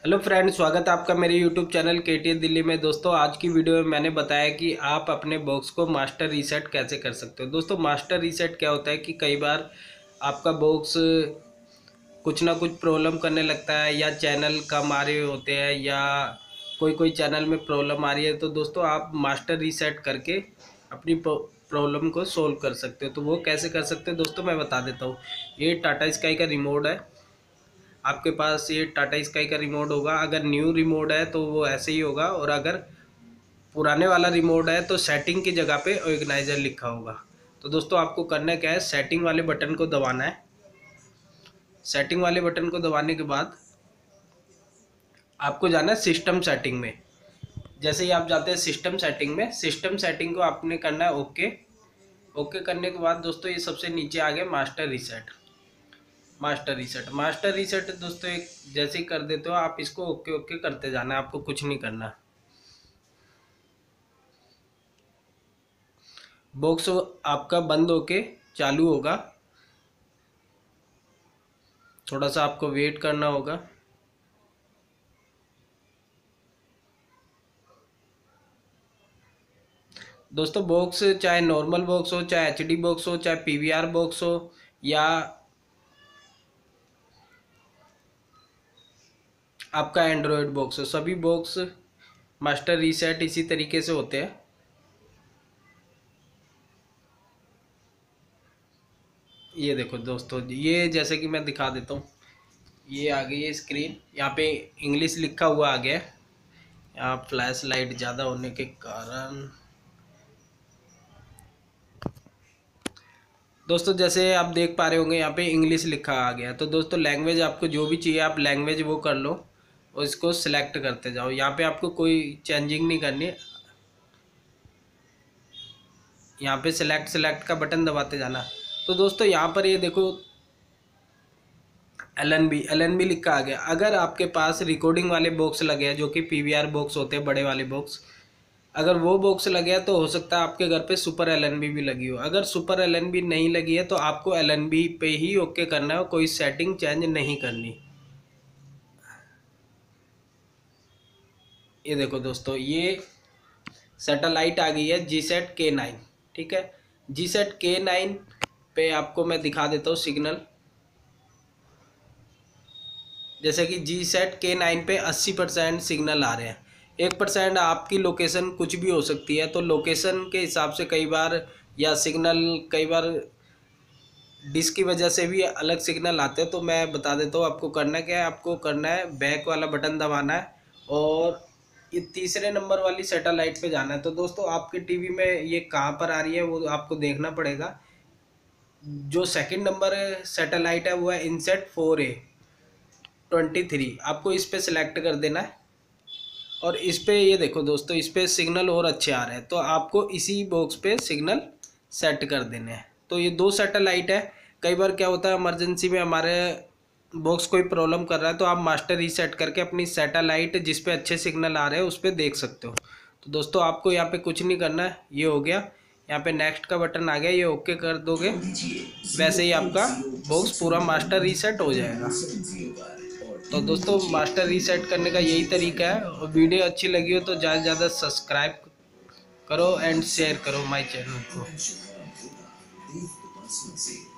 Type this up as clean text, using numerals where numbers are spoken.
Hello friend, स्वागत है आपका मेरे यूट्यूब चैनल केटीएस दिल्ली में। दोस्तों, आज की वीडियो में मैंने बताया कि आप अपने बॉक्स को मास्टर रीसेट कैसे कर सकते हो। दोस्तों, मास्टर रीसेट क्या होता है कि कई बार आपका बॉक्स कुछ ना कुछ प्रॉब्लम करने लगता है, या चैनल कम आ रहे होते हैं, या कोई कोई चैनल में प्रॉब्लम आ रही है। तो दोस्तों, आप मास्टर रीसेट करके अपनी प्रॉब्लम को सोल्व कर सकते हो। तो वो कैसे कर सकते हो दोस्तों, मैं बता देता हूँ। ये टाटा स्काई का रिमोट है, आपके पास ये टाटा स्काई का रिमोट होगा। अगर न्यू रिमोट है तो वो ऐसे ही होगा, और अगर पुराने वाला रिमोट है तो सेटिंग की जगह पे ऑर्गेनाइजर लिखा होगा। तो दोस्तों, आपको करना क्या है, सेटिंग वाले बटन को दबाना है। सेटिंग वाले बटन को दबाने के बाद आपको जाना है सिस्टम सेटिंग में। जैसे ही आप जाते हैं सिस्टम सेटिंग में, सिस्टम सेटिंग को आपने करना है ओके। ओके करने के बाद दोस्तों, ये सबसे नीचे आ गया मास्टर रीसेट। मास्टर रीसेट दोस्तों, एक जैसे ही कर देते हो आप इसको ओके ओके करते जाना है, आपको कुछ नहीं करना। बॉक्स आपका बंद होके चालू होगा, थोड़ा सा आपको वेट करना होगा। दोस्तों, बॉक्स चाहे नॉर्मल बॉक्स हो, चाहे एचडी बॉक्स हो, चाहे पीवीआर बॉक्स हो, या आपका एंड्रॉयड बॉक्स हो, सभी बॉक्स मास्टर रीसेट इसी तरीके से होते हैं। ये देखो दोस्तों, ये जैसे कि मैं दिखा देता हूँ, ये आ गई है स्क्रीन। यहाँ पे इंग्लिश लिखा हुआ आ गया है। यहाँ फ्लैश लाइट ज़्यादा होने के कारण दोस्तों, जैसे आप देख पा रहे होंगे, यहाँ पे इंग्लिश लिखा आ गया है। तो दोस्तों, लैंग्वेज आपको जो भी चाहिए आप लैंग्वेज वो कर लो और इसको सिलेक्ट करते जाओ। यहाँ पे आपको कोई चेंजिंग नहीं करनी, यहाँ पे सिलेक्ट का बटन दबाते जाना। तो दोस्तों, यहाँ पर ये देखो एल एन बी लिखा आ गया। अगर आपके पास रिकॉर्डिंग वाले बॉक्स लगे हैं, जो कि पीवीआर बॉक्स होते हैं, बड़े वाले बॉक्स, अगर वो बॉक्स लगे हैं तो हो सकता है आपके घर पे सुपर एलएनबी भी लगी हो। अगर सुपर एलएनबी नहीं लगी है तो आपको एलएनबी पे ही ओके करना है, कोई सेटिंग चेंज नहीं करनी। ये देखो दोस्तों, ये सैटेलाइट आ गई है G-SAT-K9। ठीक है, G-SAT-K9 पे आपको मैं दिखा देता हूँ सिग्नल। जैसे कि G-SAT-K9 पे 80% सिग्नल आ रहे हैं। 1% आपकी लोकेशन कुछ भी हो सकती है, तो लोकेशन के हिसाब से कई बार, या सिग्नल कई बार डिश की वजह से भी अलग सिग्नल आते हैं। तो मैं बता देता हूँ आपको करना क्या है। आपको करना है बैक वाला बटन दबाना है, और ये तीसरे नंबर वाली सैटेलाइट पे जाना है। तो दोस्तों, आपके टीवी में ये कहाँ पर आ रही है वो आपको देखना पड़ेगा। जो सेकंड नंबर सैटेलाइट है वो है इनसेट 4A23। आपको इस पे सिलेक्ट कर देना है, और इस पे ये देखो दोस्तों, इस पे सिग्नल और अच्छे आ रहे हैं, तो आपको इसी बॉक्स पे सिग्नल सेट कर देने हैं। तो ये दो सैटेलाइट है। कई बार क्या होता है, इमरजेंसी में हमारे बॉक्स कोई प्रॉब्लम कर रहा है, तो आप मास्टर रीसेट करके अपनी सैटेलाइट जिस पे अच्छे सिग्नल आ रहे हैं उस पर देख सकते हो। तो दोस्तों, आपको यहाँ पे कुछ नहीं करना है, ये हो गया। यहाँ पे नेक्स्ट का बटन आ गया, ये ओके कर दोगे, वैसे ही आपका बॉक्स पूरा मास्टर रीसेट हो जाएगा। तो दोस्तों, मास्टर रीसेट करने का यही तरीका है। और वीडियो अच्छी लगी हो तो ज़्यादा से ज़्यादा सब्सक्राइब करो एंड शेयर करो माय चैनल को।